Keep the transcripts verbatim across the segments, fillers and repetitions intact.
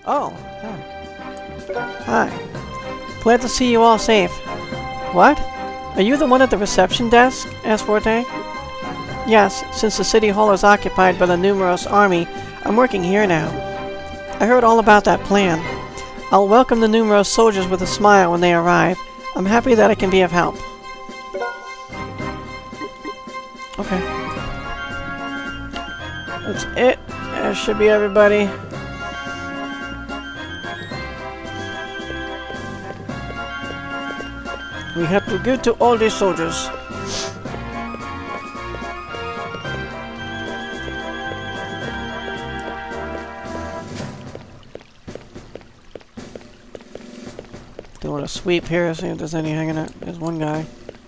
Oh, hi. Hi. Glad to see you all safe. What? Are you the one at the reception desk? Asked Forte. Yes, since the city hall is occupied by the numerous army, I'm working here now. I heard all about that plan. I'll welcome the numerous soldiers with a smile when they arrive. I'm happy that I can be of help. Okay. That's it. That should be everybody. We have to give to all these soldiers. Doing a sweep here, see if there's any hanging out. There's one guy.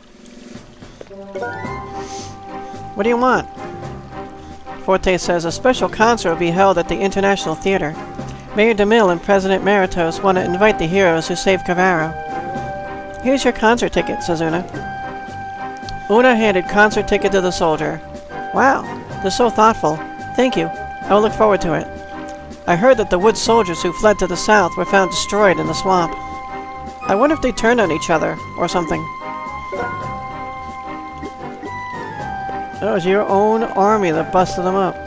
What do you want? Forte says a special concert will be held at the International Theater. Mayor DeMille and President Meritos want to invite the heroes who saved Cavaro. Here's your concert ticket, says Una. Una handed concert ticket to the soldier. Wow, they're so thoughtful. Thank you. I will look forward to it. I heard that the wood soldiers who fled to the south were found destroyed in the swamp. I wonder if they turned on each other, or something. That was your own army that busted them up.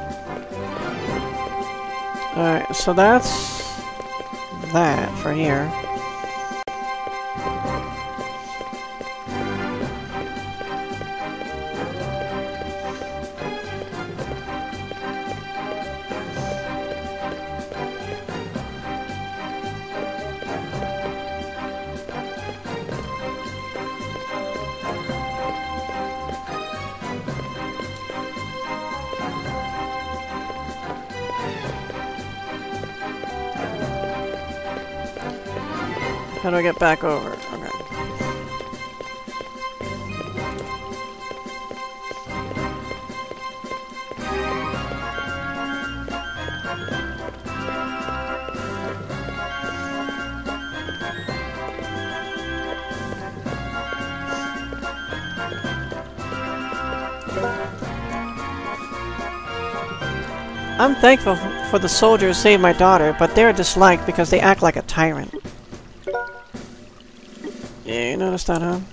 Alright, so that's that for here. How do I get back over? Okay. I'm thankful for the soldiers who saved my daughter, but they're disliked because they act like a tyrant. Yeah, you noticed that, huh?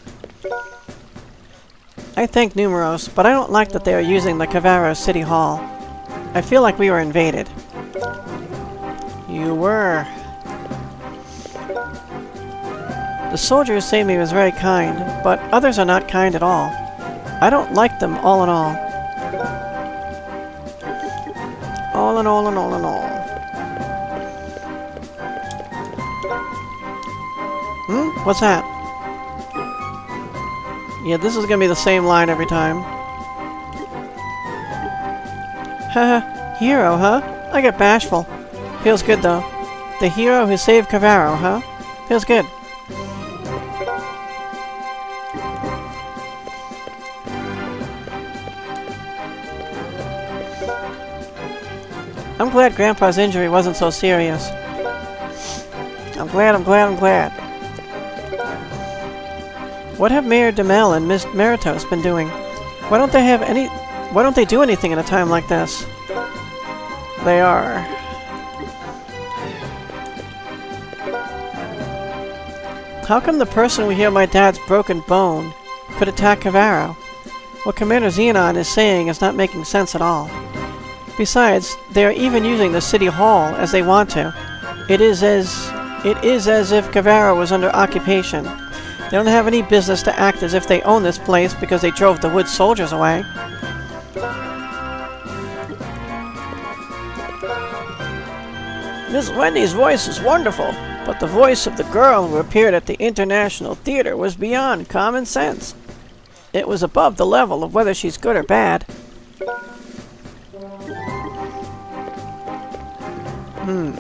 I thank Numeros, but I don't like that they are using the Cavaro City Hall. I feel like we were invaded. You were. The soldier who saved me was very kind, but others are not kind at all. I don't like them all in all. All in all and all in all. Hmm? What's that? Yeah, this is gonna be the same line every time. Haha, hero, huh? I get bashful. Feels good, though. The hero who saved Cavaro, huh? Feels good. I'm glad Grandpa's injury wasn't so serious. I'm glad, I'm glad, I'm glad. What have Mayor DeMille and Miss Meritos been doing? Why don't they have any... Why don't they do anything in a time like this? They are... How come the person who healed my dad's broken bone could attack Cavaro? What Commander Xenon is saying is not making sense at all. Besides, they are even using the city hall as they want to. It is as... It is as if Cavaro was under occupation. They don't have any business to act as if they own this place because they drove the wood soldiers away. Miss Wendy's voice is wonderful, but the voice of the girl who appeared at the International Theater was beyond common sense. It was above the level of whether she's good or bad. Hmm.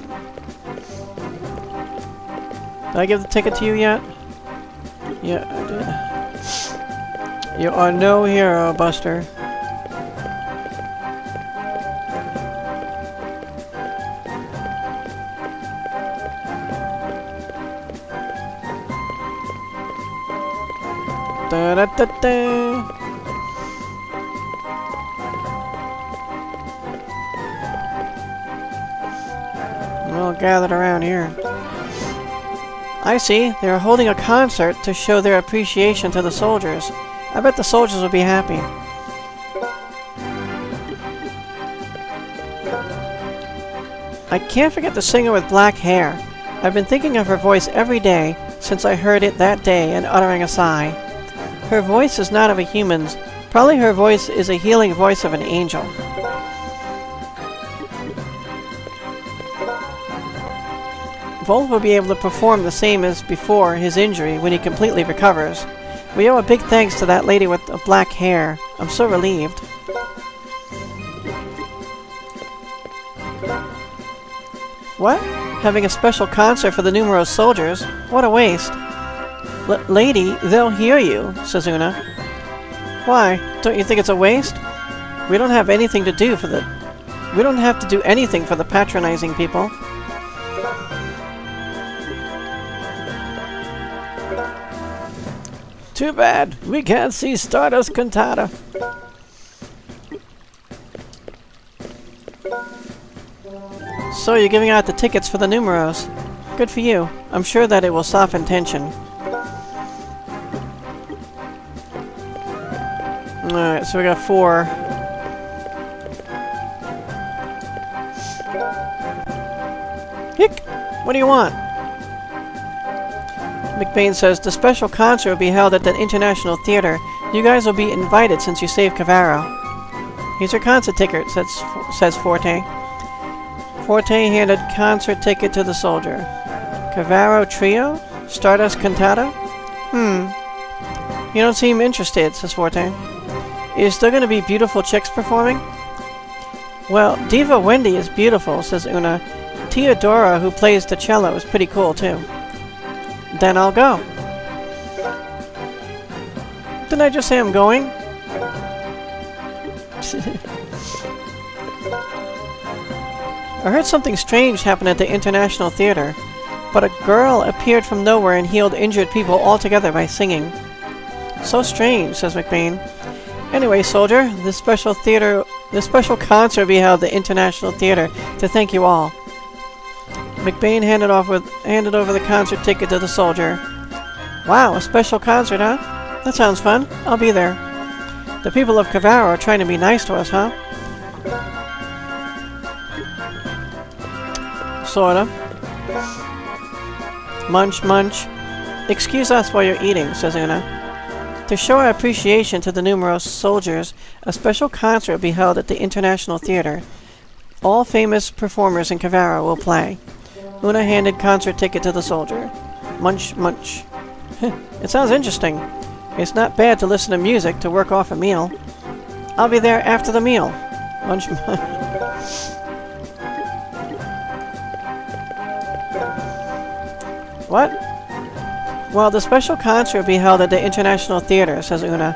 Did I give the ticket to you yet? Yeah, I did. You are no hero, Buster. Da da da da. all gathered around here. I see. They are holding a concert to show their appreciation to the soldiers. I bet the soldiers will be happy. I can't forget the singer with black hair. I've been thinking of her voice every day since I heard it that day and uttering a sigh. Her voice is not of a human's. Probably her voice is a healing voice of an angel. Volt will be able to perform the same as before his injury when he completely recovers. We owe a big thanks to that lady with the black hair. I'm so relieved. What? Having a special concert for the Numero soldiers? What a waste. L lady, they'll hear you, says Una. Why? Don't you think it's a waste? We don't have anything to do for the... We don't have to do anything for the patronizing people. Too bad. We can't see Stardust Cantata. So you're giving out the tickets for the Numeros. Good for you. I'm sure that it will soften tension. Alright, so we got four. Hick! What do you want? McBain says, the special concert will be held at the International Theater. You guys will be invited since you saved Cavaro. Here's your concert ticket, says, says Forte. Forte handed concert ticket to the soldier. Cavaro Trio? Stardust Cantata? Hmm. You don't seem interested, says Forte. Is there going to be beautiful chicks performing? Well, Diva Wendy is beautiful, says Una. Teodora, who plays the cello, is pretty cool, too. Then I'll go. Didn't I just say I'm going? I heard something strange happen at the International Theater, but a girl appeared from nowhere and healed injured people altogether by singing. So strange, says McBain. Anyway, soldier, this special theater, this special concert will be held at the International Theater to thank you all. McBain handed off with handed over the concert ticket to the soldier. Wow, a special concert, huh? That sounds fun. I'll be there. The people of Cavaro are trying to be nice to us, huh? Sorta. Munch, munch. Excuse us while you're eating, says Una. To show our appreciation to the Numero soldiers, a special concert will be held at the International Theater. All famous performers in Cavaro will play. Una handed concert ticket to the soldier. Munch, munch. It sounds interesting. It's not bad to listen to music to work off a meal. I'll be there after the meal. Munch, munch. What? Well, the special concert will be held at the International Theater, says Una.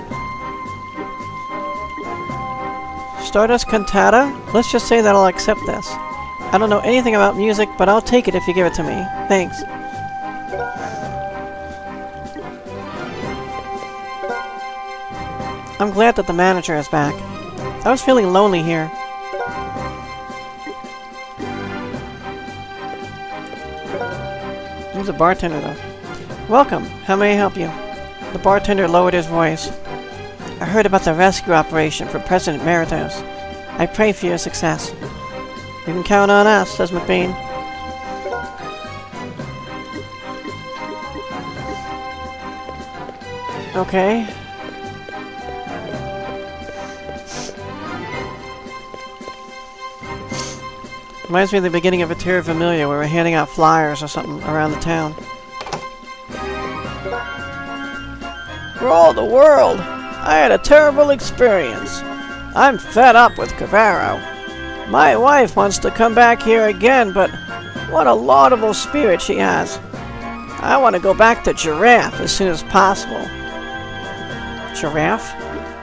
Stardust Cantata? Let's just say that I'll accept this. I don't know anything about music, but I'll take it if you give it to me. Thanks. I'm glad that the manager is back. I was feeling lonely here. He's a bartender, though. Welcome. How may I help you? The bartender lowered his voice. I heard about the rescue operation for President Meritos. I pray for your success. You can count on us, says McBain. Okay. Reminds me of the beginning of a Terra Familia where we're handing out flyers or something around the town. For all the world, I had a terrible experience. I'm fed up with Cavaro. My wife wants to come back here again, but what a laudable spirit she has. I want to go back to Giraffe as soon as possible. Giraffe?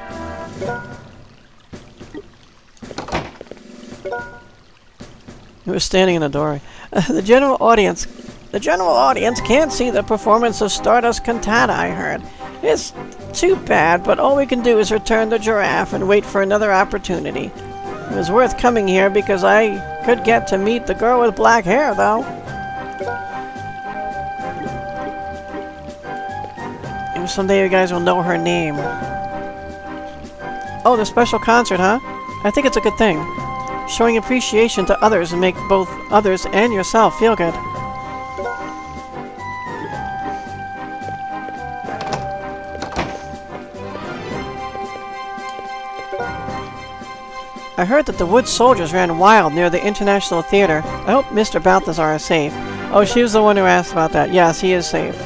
He was standing in the doorway. Uh, the general audience... The general audience can't see the performance of Stardust Cantata, I heard. It's too bad, but all we can do is return to Giraffe and wait for another opportunity. It was worth coming here because I Could get to meet the girl with black hair, though. Maybe someday you guys will know her name. Oh, the special concert, huh? I think it's a good thing. Showing appreciation to others and make both others and yourself feel good. I heard that the wood soldiers ran wild near the International Theater. I hope Mister Balthazar is safe. Oh, she was the one who asked about that. Yes, he is safe.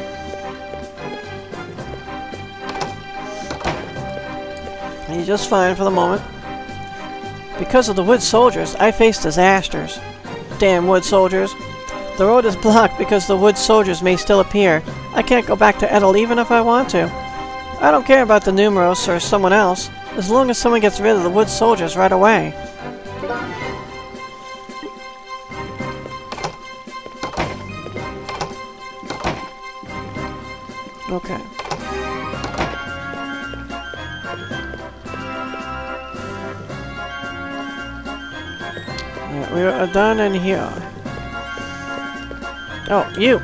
He's just fine for the moment. Because of the wood soldiers, I face disasters. Damn wood soldiers. The road is blocked because the wood soldiers may still appear. I can't go back to Edel even if I want to. I don't care about the Numeros or someone else, as long as someone gets rid of the wood soldiers right away. Okay. Alright, we are done in here. Oh, you!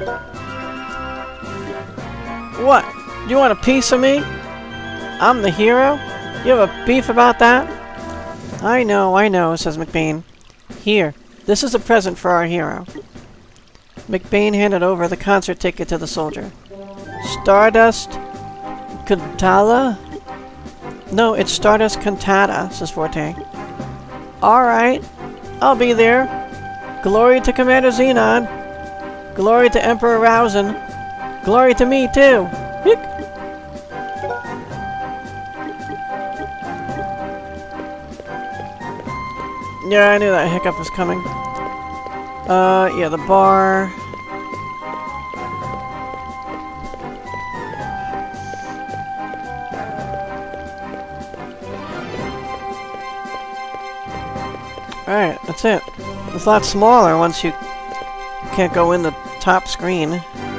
What? You want a piece of me? I'm the hero? You have a beef about that? I know, I know, says McBain. Here, this is a present for our hero. McBain handed over the concert ticket to the soldier. Stardust Cantata? No, it's Stardust Cantata, says Forte. Alright, I'll be there. Glory to Commander Xenon. Glory to Emperor Rausen. Glory to me, too. Hick. Yeah, I knew that hiccup was coming. Uh, yeah, the bar. Alright, that's it. It's a lot smaller once you can't go in the top screen.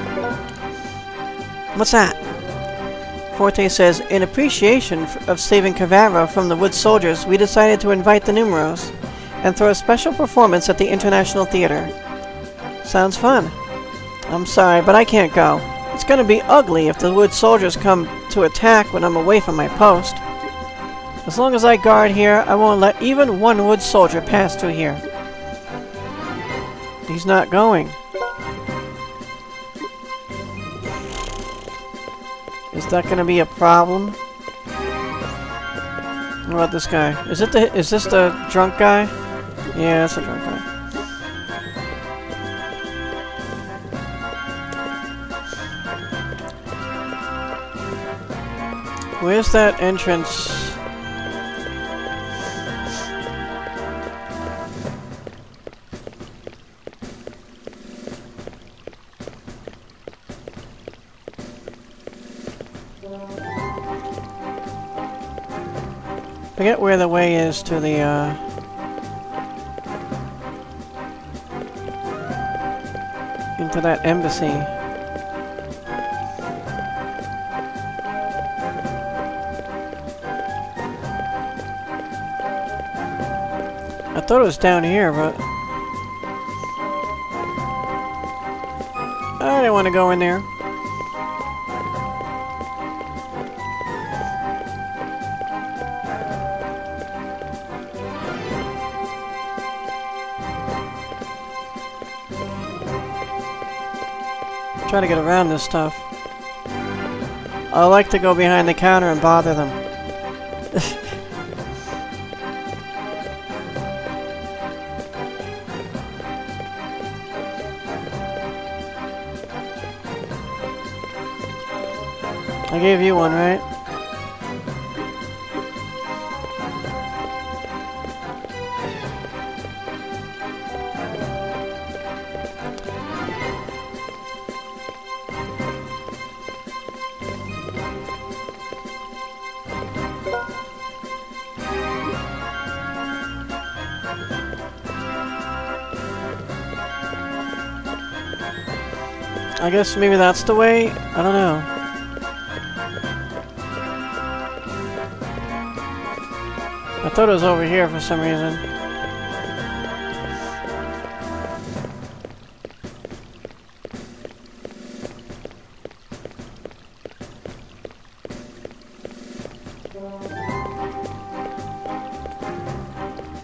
What's that? Forte says, in appreciation of saving Cavaro from the wood soldiers, we decided to invite the Numeros and throw a special performance at the International Theater. Sounds fun. I'm sorry, but I can't go. It's gonna be ugly if the wood soldiers come to attack when I'm away from my post. As long as I guard here, I won't let even one wood soldier pass through here. He's not going. Is that gonna be a problem? What about this guy? Is it the is this the drunk guy? Yeah, that's the drunk guy. Where's that entrance? Forget where the way is to the, uh... into that embassy. I thought it was down here, but... I didn't want to go in there. Try to get around this stuff. I like to go behind the counter and bother them. I gave you one, right? I guess maybe that's the way? I don't know. I thought it was over here for some reason.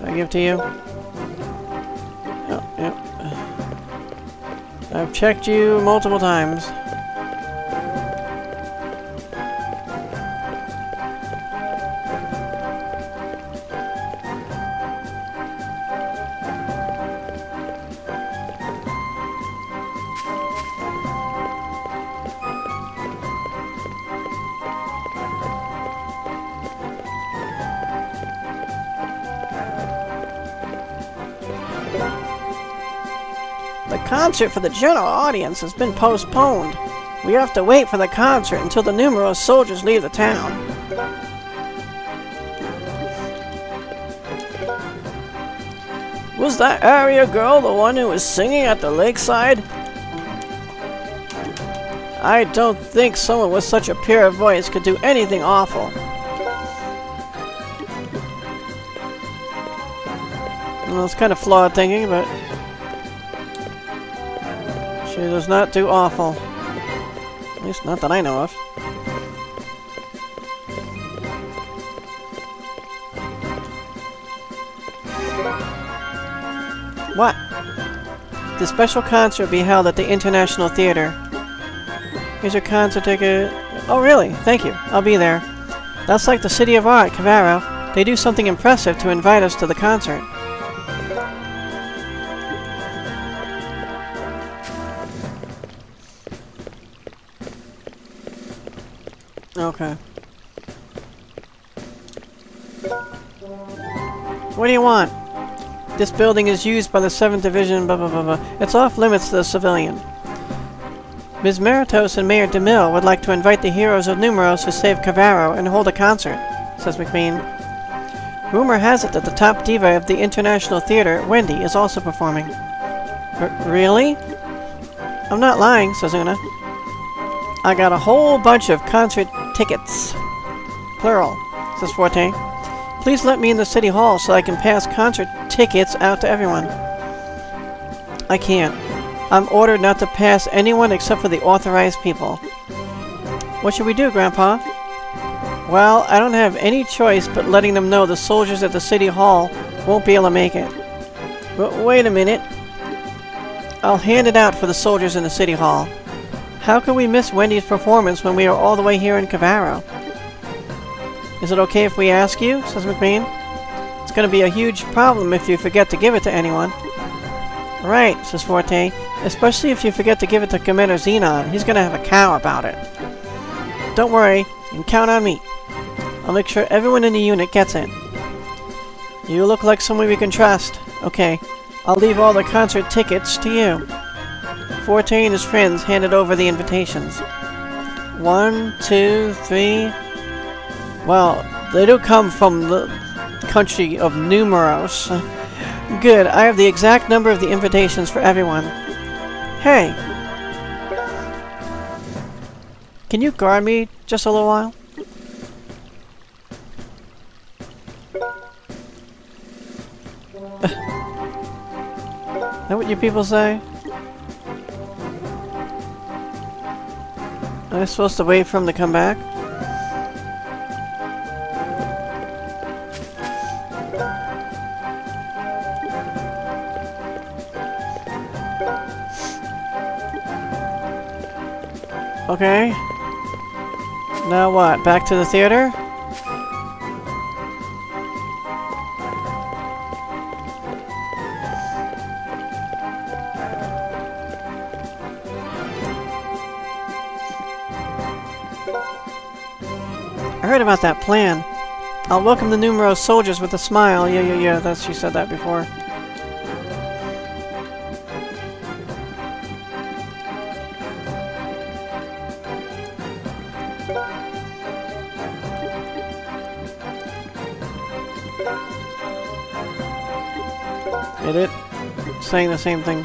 I give to you? Oh, yep. I've checked you multiple times. The concert for the general audience has been postponed. We have to wait for the concert until the numerous soldiers leave the town. Was that area girl the one who was singing at the lakeside? I don't think someone with such a pure voice could do anything awful. Well, it's kind of flawed thinking, but she does not do awful. At least not that I know of. What? The special concert will be held at the International Theater. Here's your concert ticket. Oh, really? Thank you. I'll be there. That's like the City of Art, Cavaro. They do something impressive to invite us to the concert. Okay. What do you want? This building is used by the seventh Division, blah blah blah blah. It's off limits to the civilian. Miz Meritos and Mayor DeMille would like to invite the heroes of Numeros who saved Cavaro and hold a concert, says McBean. Rumor has it that the top diva of the International Theater, Wendy, is also performing. R- really? I'm not lying, says Una. I got a whole bunch of concert tickets. Plural, says Forte. Please let me in the City Hall so I can pass concert tickets out to everyone. I can't. I'm ordered not to pass anyone except for the authorized people. What should we do, Grandpa? Well, I don't have any choice but letting them know the soldiers at the City Hall won't be able to make it. But wait a minute. I'll hand it out for the soldiers in the City Hall. How could we miss Wendy's performance when we are all the way here in Cavaro? Is it okay if we ask you? Says McBean. It's going to be a huge problem if you forget to give it to anyone. Right, says Forte. Especially if you forget to give it to Commander Xenon. He's going to have a cow about it. Don't worry, you can count on me. I'll make sure everyone in the unit gets it. You look like someone we can trust. Okay, I'll leave all the concert tickets to you. Forte and his friends handed over the invitations. One, two, three... Well, they do come from the country of Numeros. Good, I have the exact number of the invitations for everyone. Hey! Can you guard me just a little while? Is that what you people say? Am I supposed to wait for him to come back? Okay. Now what? Back to the theater? I heard about that plan. I'll welcome the Numeros soldiers with a smile. Yeah, yeah, yeah, that's, she said that before. Get it? Saying the same thing.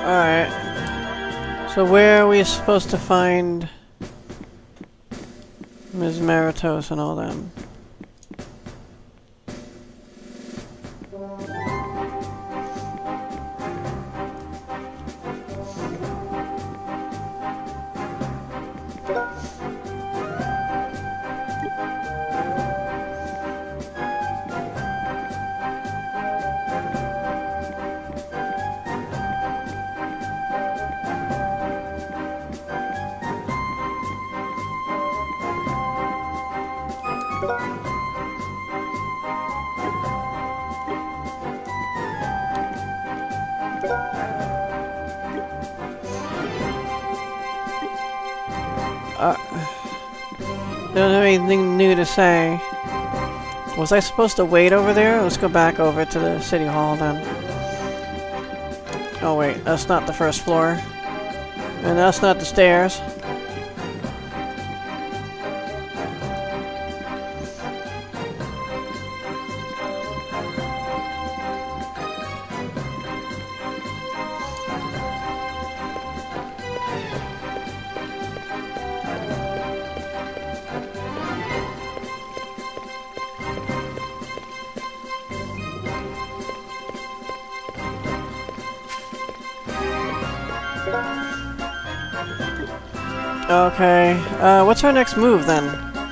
Alright. So where are we supposed to find Miz Meritos and all them? Uh, don't have anything new to say. Was I supposed to wait over there? Let's go back over to the city hall then. Oh wait, that's not the first floor. And that's not the stairs. Okay, uh, what's our next move then?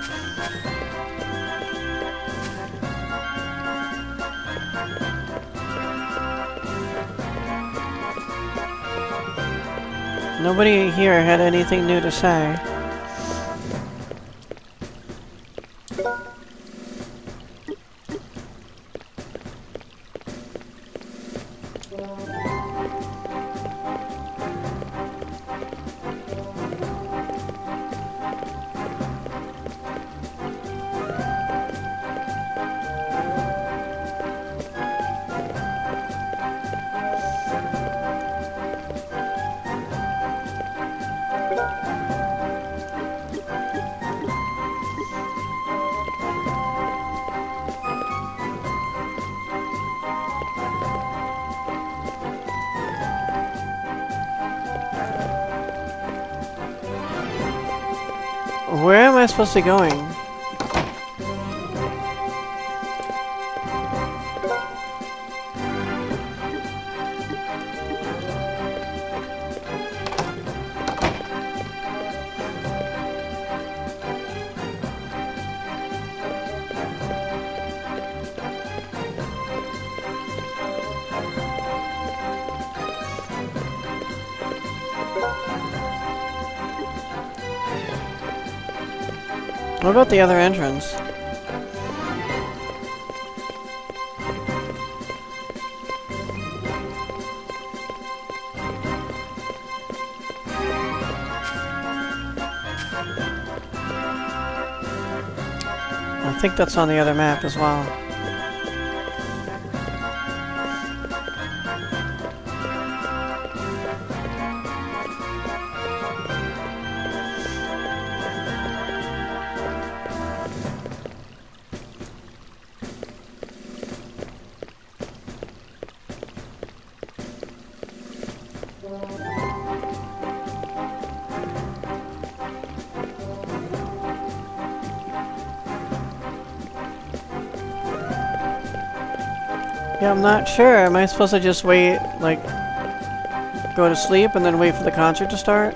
Nobody here had anything new to say. Where am I supposed to be going? What about the other entrance? I think that's on the other map as well. Yeah, I'm not sure. Am I supposed to just wait, like, go to sleep and then wait for the concert to start?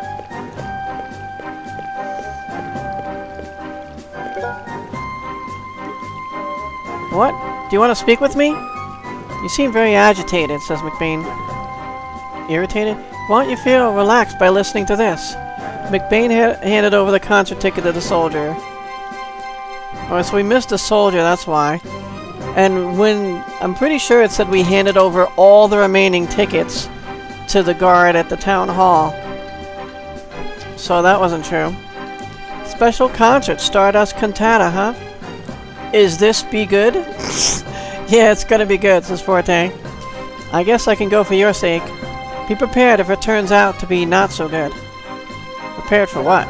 What? Do you want to speak with me? You seem very agitated, says McBain. Irritated? Why don't you feel relaxed by listening to this? McBain ha handed over the concert ticket to the soldier. Oh, so we missed the soldier, that's why. And when... I'm pretty sure it said we handed over all the remaining tickets to the guard at the town hall. So that wasn't true. Special concert, Stardust Cantata, huh? Is this be good? Yeah, it's gonna be good, says Forte. I guess I can go for your sake. Be prepared if it turns out to be not so good. Prepared for what?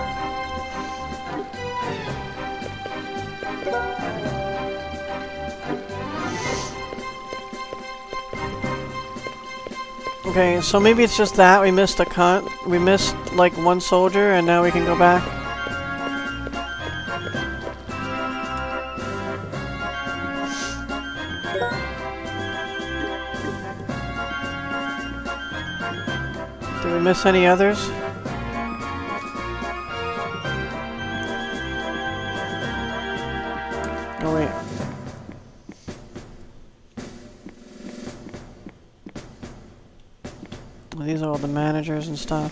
Okay, so maybe it's just that we missed a con- we missed like one soldier and now we can go back. Did we miss any others? Oh wait. These are all the managers and stuff.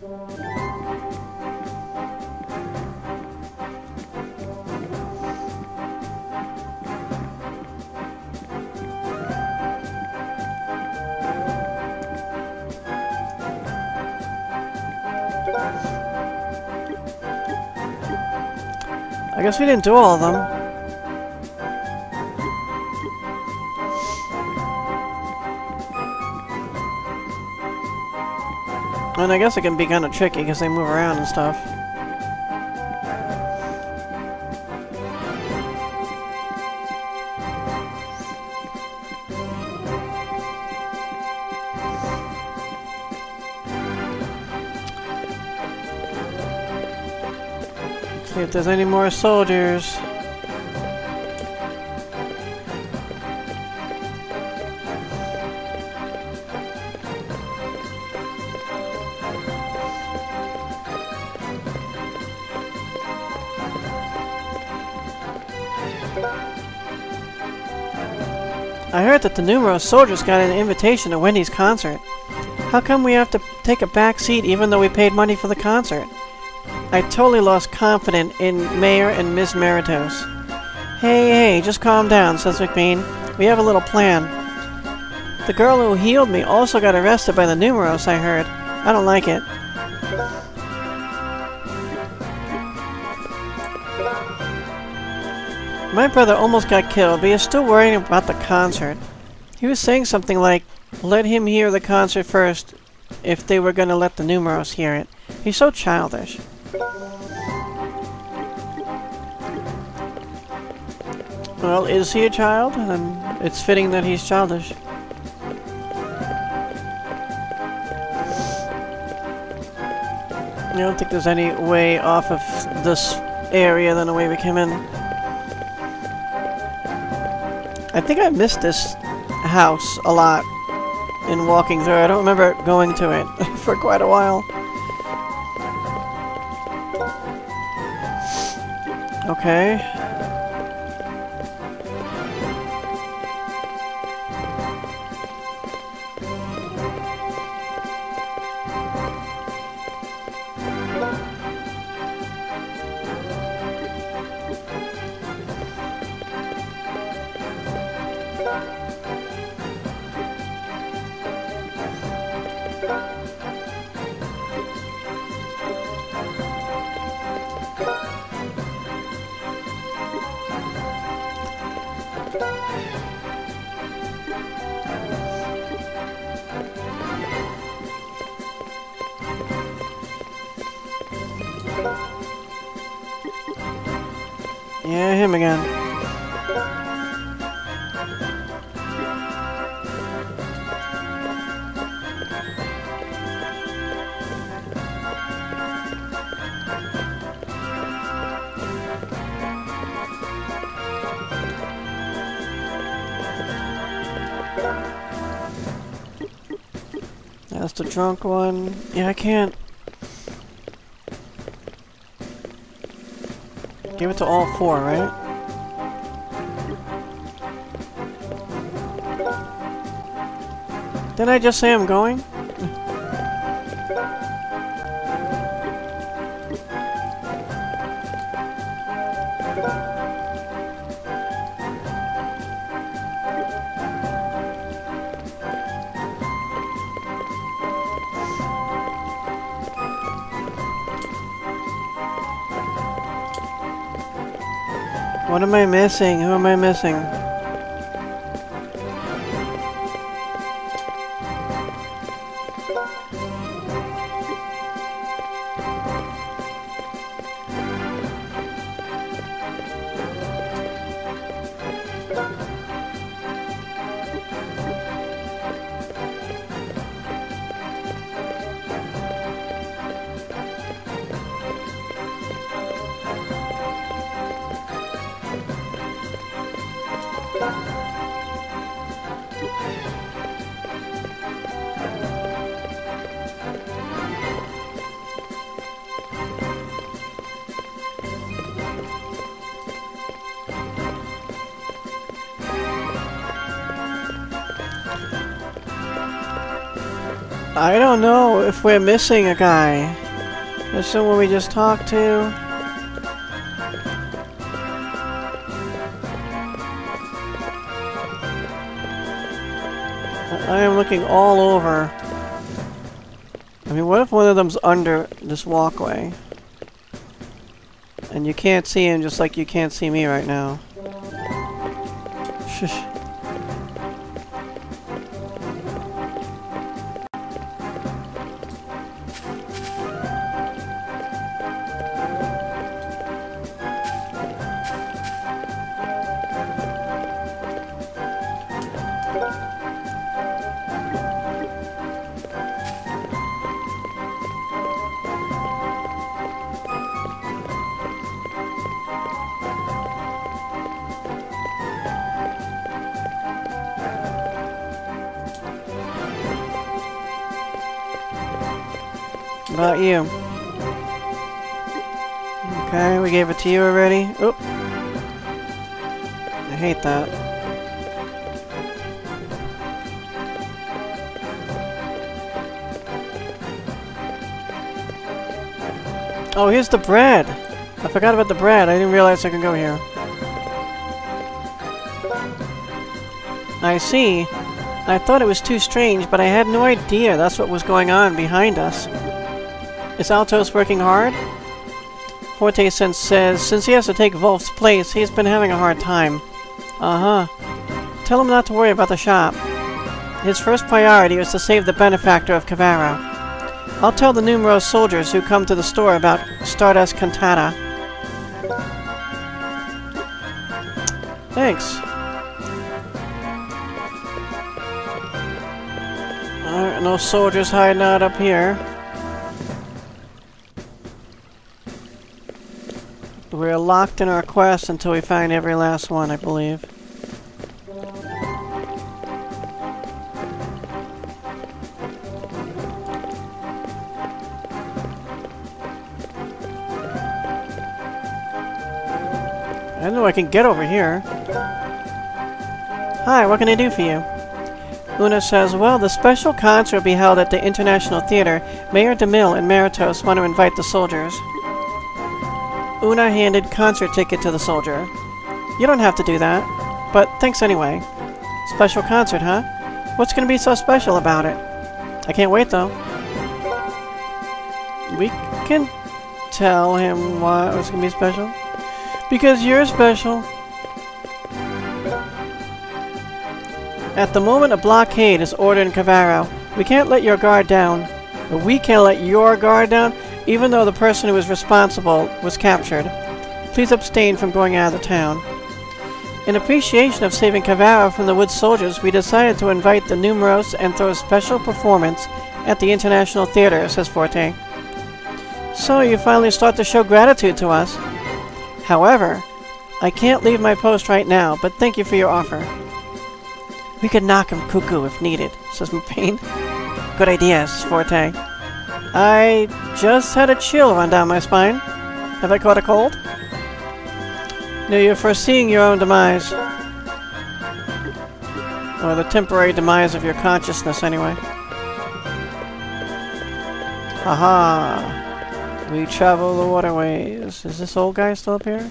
I guess we didn't do all of them. And I guess it can be kind of tricky because they move around and stuff. Let's see if there's any more soldiers. I heard that the numerous soldiers got an invitation to Wendy's concert. How come we have to take a back seat even though we paid money for the concert? I totally lost confidence in Mayor and Miss Meritos. Hey, hey, just calm down, says McBean. We have a little plan. The girl who healed me also got arrested by the numeros, I heard. I don't like it. My brother almost got killed, but he's still worrying about the concert. He was saying something like, let him hear the concert first if they were going to let the numeros hear it. He's so childish. Well, is he a child? Then it's fitting that he's childish. I don't think there's any way off of this area than the way we came in. I think I missed this house a lot in walking through. I don't remember going to it for quite a while. Okay. Yeah, him again. That's the drunk one. Yeah, I can't. Give it to all four, right? Didn't I just say I'm going? What am I missing? Who am I missing? I don't know if we're missing a guy. There's someone we just talked to. I am looking all over. I mean, what if one of them's under this walkway? And you can't see him just like you can't see me right now. Shush. About you. Okay, we gave it to you already. Oop. I hate that. Oh, here's the bread! I forgot about the bread. I didn't realize I could go here. I see. I thought it was too strange, but I had no idea that's what was going on behind us. Is Altos working hard? Forte-sen says, since he has to take Wolf's place, he's been having a hard time. Uh-huh. Tell him not to worry about the shop. His first priority is to save the benefactor of Cavaro. I'll tell the numerous soldiers who come to the store about Stardust Cantata. Thanks. Alright, no soldiers hiding out up here. We're locked in our quest until we find every last one, I believe. I know I can get over here. Hi, what can I do for you? Una says, well, the special concert will be held at the International Theater. Mayor DeMille and Meritos want to invite the soldiers. Una handed concert ticket to the soldier. You don't have to do that, but thanks anyway. Special concert, huh? What's gonna be so special about it? I can't wait, though. We can tell him why it's gonna be special. Because you're special. At the moment, a blockade is ordered in Cavaro. We can't let your guard down. But we can't let your guard down, even though the person who was responsible was captured. Please abstain from going out of the town. In appreciation of saving Cavaro from the wood soldiers, we decided to invite the Numeros and throw a special performance at the International Theater, says Forte. So you finally start to show gratitude to us. However, I can't leave my post right now, but thank you for your offer. We could knock him cuckoo if needed, says Mupane. Good idea, says Forte. I just had a chill run down my spine. Have I caught a cold? No, you're foreseeing your own demise. Or the temporary demise of your consciousness, anyway. Haha! We travel the waterways. Is this old guy still up here?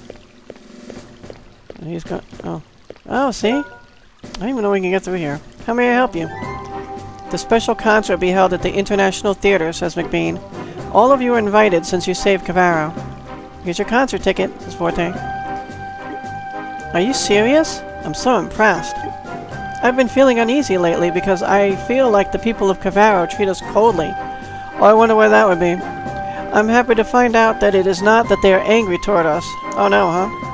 He's got... oh. Oh, see? I don't even know we can get through here. How may I help you? The special concert will be held at the International Theater, says McBean. All of you are invited since you saved Cavaro. Here's your concert ticket, says Forte. Are you serious? I'm so impressed. I've been feeling uneasy lately because I feel like the people of Cavaro treat us coldly. Oh, I wonder why that would be. I'm happy to find out that it is not that they are angry toward us. Oh no, huh?